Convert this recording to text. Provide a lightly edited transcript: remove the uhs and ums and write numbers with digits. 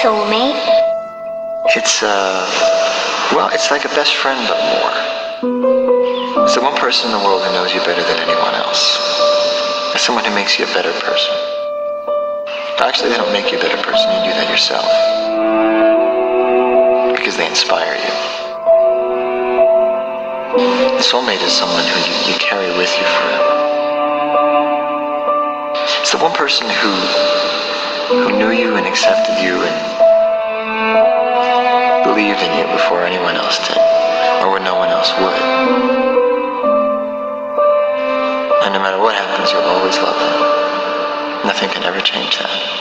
soulmate? Well, it's like a best friend, but more. It's the one person in the world who knows you better than anyone else. It's someone who makes you a better person. Actually, they don't make you a better person, you do that yourself. Because they inspire you. The soulmate is someone who you carry with you forever. It's the one person who knew you and accepted you and believed in you before anyone else did, or when no one else would. And no matter what happens, you'll always love them. Nothing can ever change that.